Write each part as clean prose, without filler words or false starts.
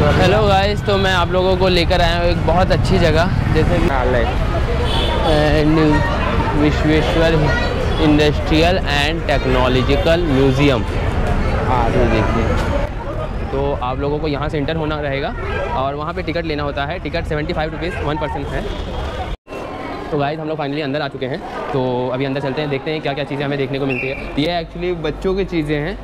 Hello guys, तो मैं आप लोगों को लेकर आया हूँ एक बहुत अच्छी जगह, जैसे new Vishweshwar industrial and technological museum. तो देखिए, तो आप लोगों को यहाँ से इंटर होना रहेगा और वहाँ पे टिकट लेना होता है। टिकट 75 रुपीज़ 1% है। तो गाइस, हम लोग फाइनली अंदर आ चुके हैं। तो अभी अंदर चलते हैं, देखते हैं क्या क्या चीज़ें हमें देखने को मिलती है। ये एक्चुअली बच्चों की चीज़ें हैं।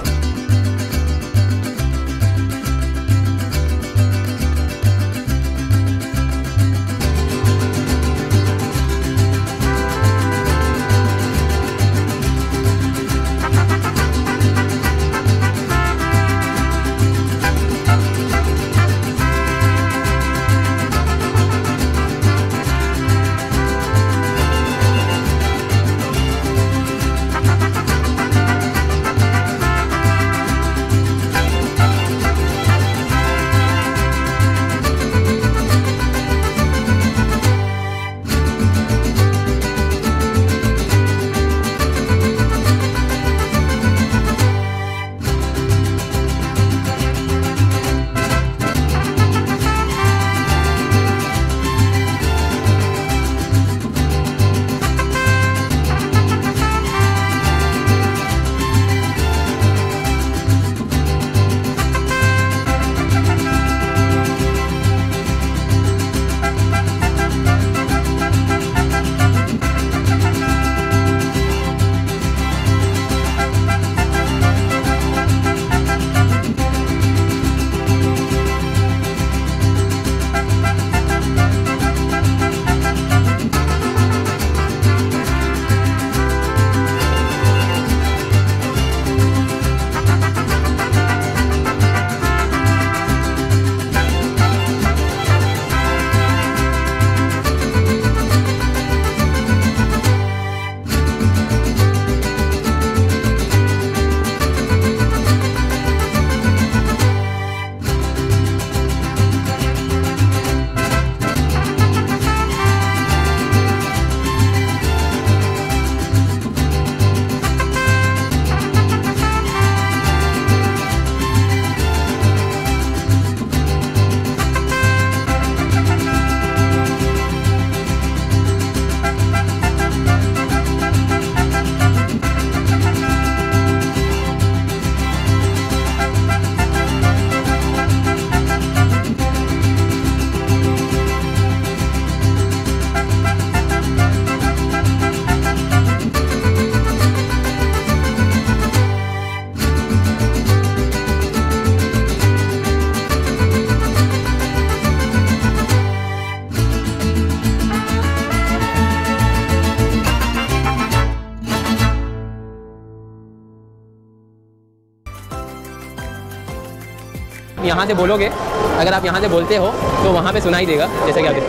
यहाँ से बोलोगे, अगर आप यहाँ से बोलते हो तो वहाँ पे सुनाई देगा, जैसे कि आप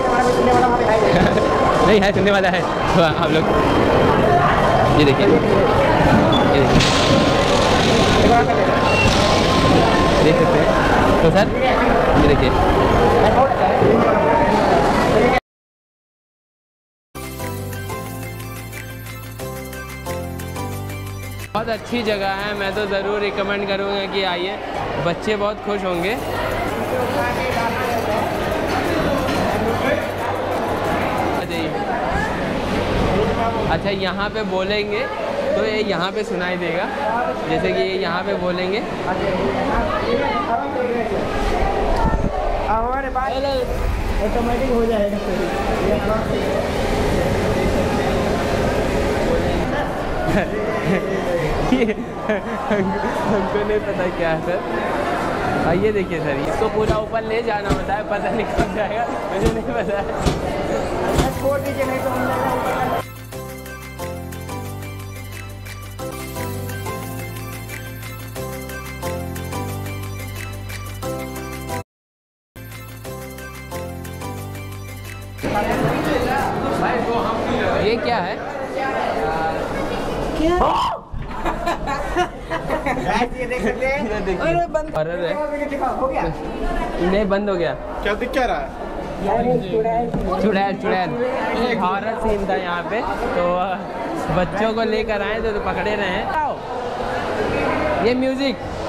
नहीं है, सुनने वाला है। तो आप लोग ये देखिए, देख सकते हैं। तो सर ये देखिए, बहुत अच्छी जगह है। मैं तो ज़रूर रिकमेंड करूँगा कि आइए, बच्चे बहुत खुश होंगे। अच्छा, यहाँ पे बोलेंगे तो ये यहाँ पे सुनाई देगा, जैसे कि ये यहाँ पे बोलेंगे। ऑटोमेटिक हो जाएगा। हमको नहीं पता क्या है सर। आइए देखिए सर, इसको पूरा ऊपर ले जाना होता है, पता नहीं कब जाएगा, मुझे नहीं पता है। छोड़ दीजिए, नहीं तो हम लोग ये क्या है? क्या? ये देख सकते हैं। अरे बंद है। हो गया? नहीं, बंद हो गया। क्या दिख क्या रहा है? चुड़ैल हॉरर सीन था यहाँ पे, तो बच्चों को लेकर आए तो पकड़े रहे हैं। ये म्यूजिक